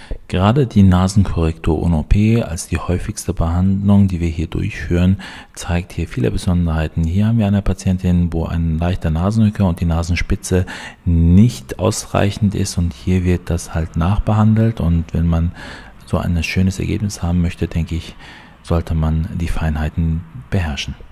Gerade die Nasenkorrektur ohne OP als die häufigste Behandlung, die wir hier durchführen, zeigt hier viele Besonderheiten. Hier haben wir eine Patientin, wo ein leichter Nasenrücker und die Nasenspitze nicht ausreichend ist, und hier wird das halt nachbehandelt, und wenn man so ein schönes Ergebnis haben möchte, denke ich, sollte man die Feinheiten beherrschen.